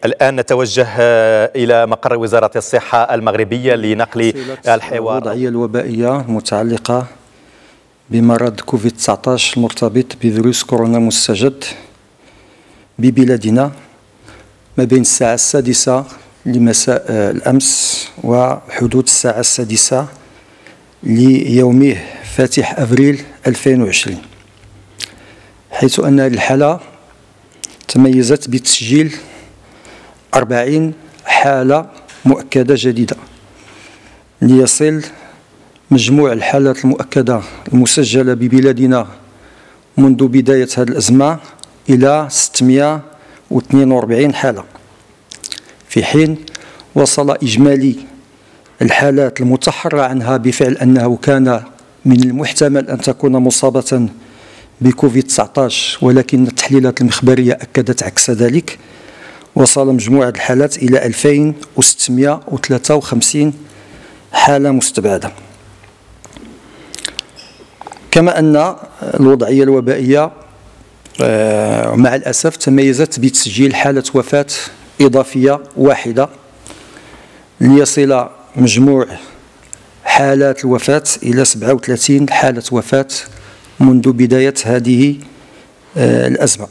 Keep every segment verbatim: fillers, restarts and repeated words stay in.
الآن نتوجه إلى مقر وزارة الصحة المغربية لنقل الحوار. الوضعية الوبائية المتعلقة بمرض كوفيد تسعة عشر المرتبط بفيروس كورونا مستجد ببلادنا ما بين الساعة السادسة لمساء الأمس وحدود الساعة السادسة ليومه فاتح أفريل ألفين وعشرين، حيث أن الحالة تميزت بتسجيل أربعين حالة مؤكدة جديدة، ليصل مجموع الحالات المؤكدة المسجلة ببلادنا منذ بداية هذه الأزمة إلى ستمائة واثنين وأربعين حالة، في حين وصل إجمالي الحالات المتحرى عنها بفعل أنه كان من المحتمل أن تكون مصابة بكوفيد تسعة عشر، ولكن التحليلات المخبرية أكدت عكس ذلك. وصل مجموع الحالات إلى ألفين وستمائة وثلاثة وخمسين حالة مستبعدة. كما أن الوضعية الوبائية مع الأسف تميزت بتسجيل حالة وفاة إضافية واحدة، ليصل مجموع حالات الوفاة إلى سبعة وثلاثين حالة وفاة منذ بداية هذه الأزمة.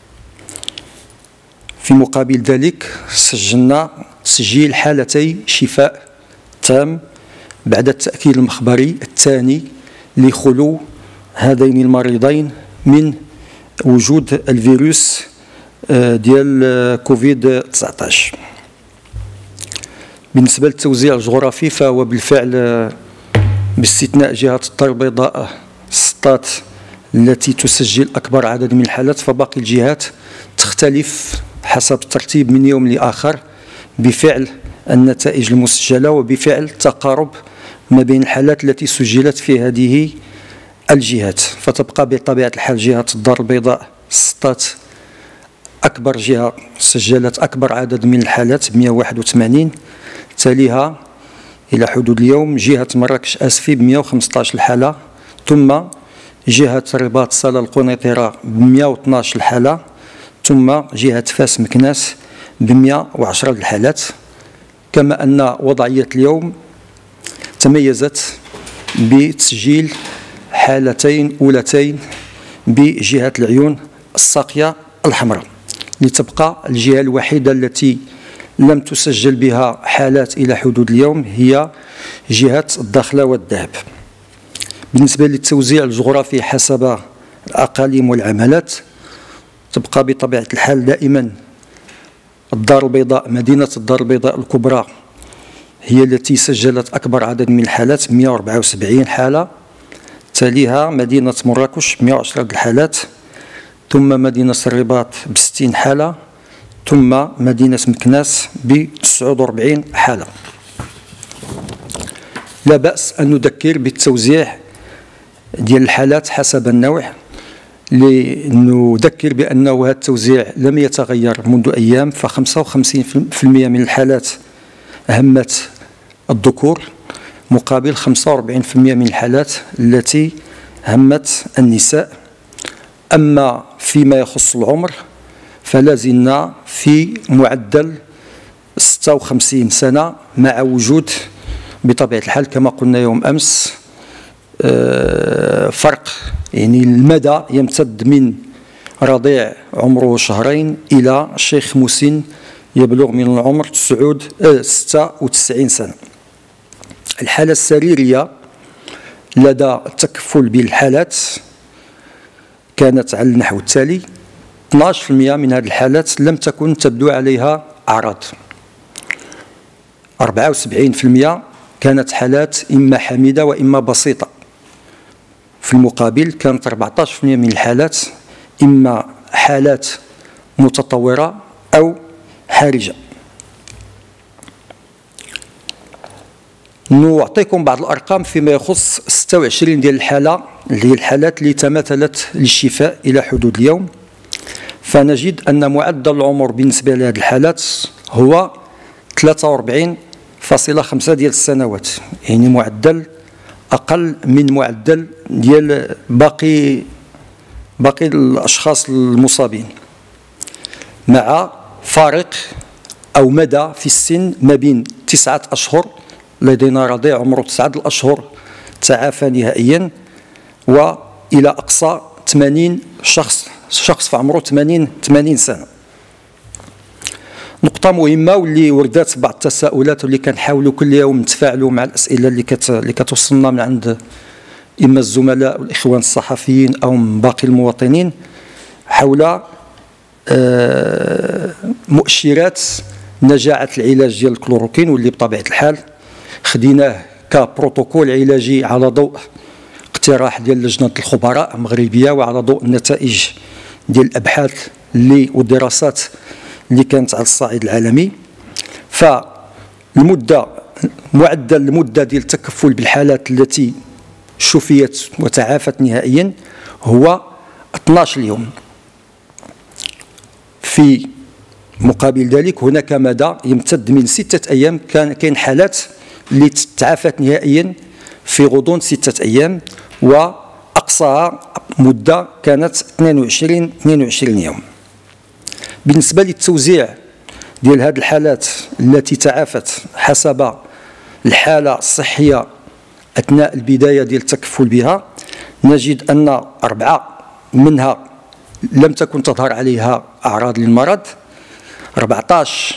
في مقابل ذلك سجلنا تسجيل حالتي شفاء تام بعد التأكيد المخبري الثاني لخلو هذين المريضين من وجود الفيروس ديال كوفيد تسعة عشر. بالنسبة للتوزيع الجغرافي فهو بالفعل باستثناء جهة الدار البيضاء السطات التي تسجل أكبر عدد من الحالات، فباقي الجهات تختلف حسب الترتيب من يوم لآخر بفعل النتائج المسجلة وبفعل تقارب ما بين الحالات التي سجلت في هذه الجهات. فتبقى بطبيعة الحال جهة الدار البيضاء السطات أكبر جهة سجلت أكبر عدد من الحالات مائة وواحد وثمانين، تليها إلى حدود اليوم جهة مراكش أسفي ب مائة وخمسة عشر الحالة، ثم جهة الرباط صالة القنيطرة ب مائة واثني عشر الحالة، ثم جهة فاس مكناس ب مائة وعشرة الحالات. كما أن وضعية اليوم تميزت بتسجيل حالتين أولتين بجهة العيون الساقية الحمراء، لتبقى الجهة الوحيدة التي لم تسجل بها حالات إلى حدود اليوم هي جهة الداخلة والذهب. بالنسبة للتوزيع الجغرافي حسب الأقاليم والعملات، تبقى بطبيعة الحال دائما الدار البيضاء مدينة الدار البيضاء الكبرى هي التي سجلت أكبر عدد من الحالات مائة وأربعة وسبعين حالة، تليها مدينة مراكش مائة وعشرة الحالات، ثم مدينة الرباط ب ستين حالة، ثم مدينة مكناس ب تسعة وأربعين حالة. لا بأس أن نذكر بالتوزيع ديال الحالات حسب النوع، لنذكر بأنه هذا التوزيع لم يتغير منذ أيام، فخمسة وخمسين بالمئة من الحالات همت الذكور مقابل خمسة وأربعين بالمئة من الحالات التي همت النساء. أما فيما يخص العمر فلا زلنا في معدل ستة وخمسين سنة، مع وجود بطبيعة الحال كما قلنا يوم أمس فرق، يعني المدى يمتد من رضيع عمره شهرين إلى شيخ مسن يبلغ من العمر ستة وتسعين سنة. الحالة السريرية لدى التكفل بالحالات كانت على النحو التالي: اثني عشر بالمئة من هذه الحالات لم تكن تبدو عليها أعراض، أربعة وسبعين بالمئة كانت حالات إما حميدة وإما بسيطة، في المقابل كانت أربعة عشر بالمئة من الحالات إما حالات متطورة أو حرجة. نعطيكم بعض الأرقام فيما يخص ستة وعشرين ديال الحالة اللي هي الحالات اللي تماثلت للشفاء إلى حدود اليوم، فنجد أن معدل العمر بالنسبة لهذه الحالات هو ثلاثة وأربعين فاصلة خمسة ديال السنوات، يعني معدل أقل من معدل ديال باقي باقي الأشخاص المصابين، مع فارق أو مدى في السن ما بين تسعة أشهر، لدينا رضيع عمره تسعة الأشهر تعافى نهائيا، وإلى أقصى ثمانين شخص شخص في عمره ثمانين سنة. نقطة مهمة واللي وردات بعض التساؤلات واللي كنحاولوا كل يوم نتفاعلوا مع الأسئلة اللي كت اللي كتوصلنا من عند إما الزملاء والإخوان الصحفيين أو من باقي المواطنين حول مؤشرات نجاعة العلاج ديال الكلوروكين، واللي بطبيعة الحال خديناه كبروتوكول علاجي على ضوء اقتراح ديال لجنة الخبراء المغربية وعلى ضوء النتائج ديال الأبحاث اللي والدراسات اللي كانت على الصعيد العالمي. فالمدة معدل المدة ديال التكفل بالحالات التي شفيت وتعافت نهائيا هو اثناش يوم. في مقابل ذلك هناك مدى يمتد من ستة أيام، كان كاين حالات اللي تعافت نهائيا في غضون ستة أيام، وأقصاها مدة كانت اثنين وعشرين يوم. بالنسبة للتوزيع ديال هذه الحالات التي تعافت حسب الحالة الصحية أثناء البداية ديال التكفل بها، نجد أن أربعة منها لم تكن تظهر عليها أعراض للمرض، أربعة عشر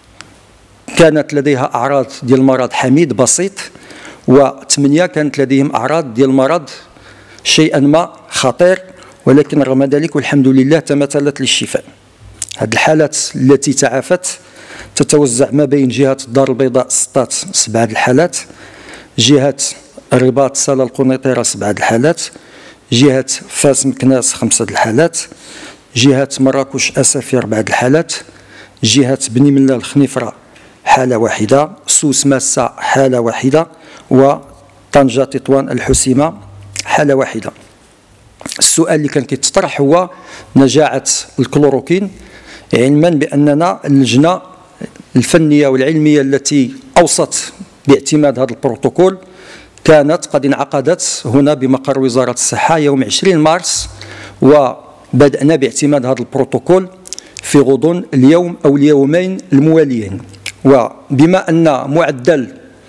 كانت لديها أعراض ديال المرض حميد بسيط، وثمانية كانت لديهم أعراض ديال المرض شيئا ما خطير، ولكن رغم ذلك والحمد لله تمثلت للشفاء. هذه الحالات التي تعافت تتوزع ما بين جهة الدار البيضاء سطات سبعة الحالات، جهة الرباط سلا القنيطرة سبعة الحالات، جهة فاس مكناس خمسة الحالات، جهة مراكش أسفي أربعة الحالات، جهة بني ملا الخنيفرة حالة واحدة، سوس ماسة حالة واحدة، وطنجة تطوان الحسيمة حالة واحدة. السؤال اللي كان كيتطرح هو نجاعة الكلوروكين، علما بأننا اللجنة الفنية والعلمية التي أوصت باعتماد هذا البروتوكول كانت قد انعقدت هنا بمقر وزارة الصحة يوم عشرين مارس، وبدأنا باعتماد هذا البروتوكول في غضون اليوم أو اليومين المواليين. وبما أن معدل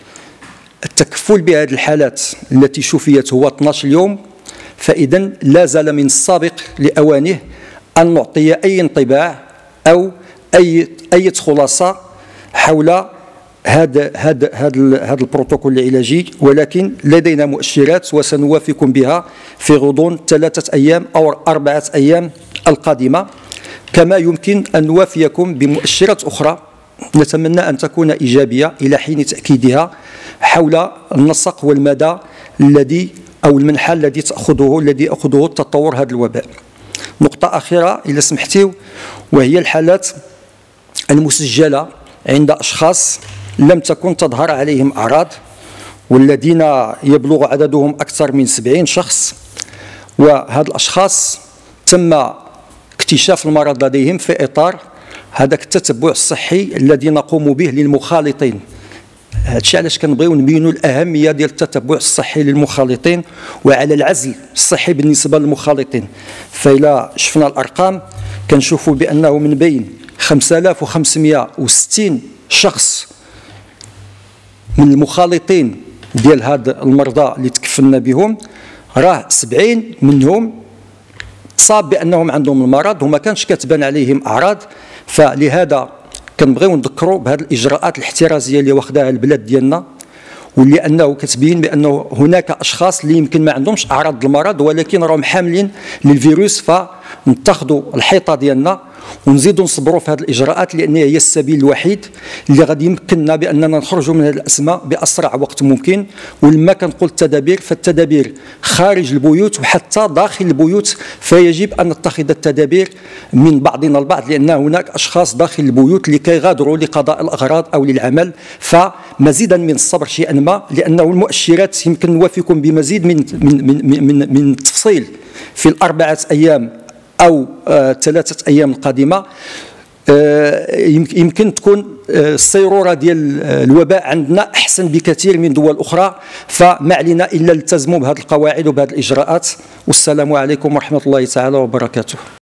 التكفل بهذه الحالات التي شفيت هو اثناش يوم، فإذا لا زال من السابق لأوانه أن نعطي أي انطباع أو أي أي خلاصة حول هذا هذا هذا هذا البروتوكول العلاجي، ولكن لدينا مؤشرات وسنوافقكم بها في غضون ثلاثة أيام أو أربعة أيام القادمة، كما يمكن أن نوافيكم بمؤشرات أخرى نتمنى أن تكون إيجابية إلى حين تأكيدها حول النسق والمدى الذي أو المنحى الذي تأخذه الذي يأخذه تطور هذا الوباء. نقطة أخيرة إذا سمحتوا، وهي الحالات المسجلة عند أشخاص لم تكن تظهر عليهم أعراض، والذين يبلغ عددهم أكثر من سبعين شخص، وهذا الأشخاص تم اكتشاف المرض لديهم في إطار هذاك التتبع الصحي الذي نقوم به للمخالطين. هذا الشيء علاش كنبغيو نبينوا الأهمية ديال التتبع الصحي للمخالطين وعلى العزل الصحي بالنسبة للمخالطين. فإلا شفنا الأرقام كنشوفوا بأنه من بين خمسة آلاف وخمسمائة وستين شخص من المخالطين ديال هاد المرضى اللي تكفلنا بهم، راه سبعين منهم تصاب بأنهم عندهم المرض وما كانش كتبان عليهم أعراض. فلهذا كنبغيو نذكروا بهذه الإجراءات الاحترازية اللي واخداها البلاد ديالنا، واللي أنه كتبين بأنه هناك أشخاص اللي يمكن ما عندهمش أعراض المرض ولكن راهم حاملين للفيروس، فنتخذوا الحيطة ديالنا ونزيدوا نصبروا في هذه الإجراءات، لأن هي السبيل الوحيد اللي غادي يمكننا بأننا نخرجوا من هذه الأزمة بأسرع وقت ممكن. ولما كنقول التدابير فالتدابير خارج البيوت وحتى داخل البيوت، فيجب أن نتخذ التدابير من بعضنا البعض، لأن هناك أشخاص داخل البيوت لكي يغادروا لقضاء الأغراض أو للعمل. فمزيدا من الصبر شيئا ما، لأنه المؤشرات يمكن نوافقكم بمزيد من من من من, من التفصيل في الأربعة أيام أو آه ثلاثة أيام القادمة. آه يمكن تكون آه السيرورة ديال الوباء عندنا أحسن بكثير من دول أخرى، فما علينا إلا نلتزموا بهذه القواعد وبهذه الإجراءات. والسلام عليكم ورحمة الله تعالى وبركاته.